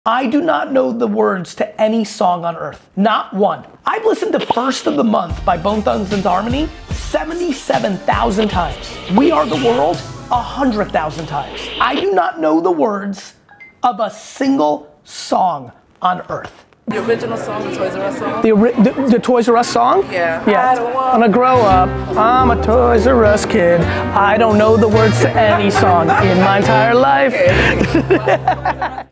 I do not know the words to any song on earth. Not one. I've listened to First of the Month by Bone Thugs-n-Harmony 77,000 times. We Are the World 100,000 times. I do not know the words of a single song on earth. The original song, the Toys R Us song? The Toys R Us song? Yeah. Yeah. I don't want When I grow up, I'm a Toys R Us kid. I don't know the words to any song in my entire life.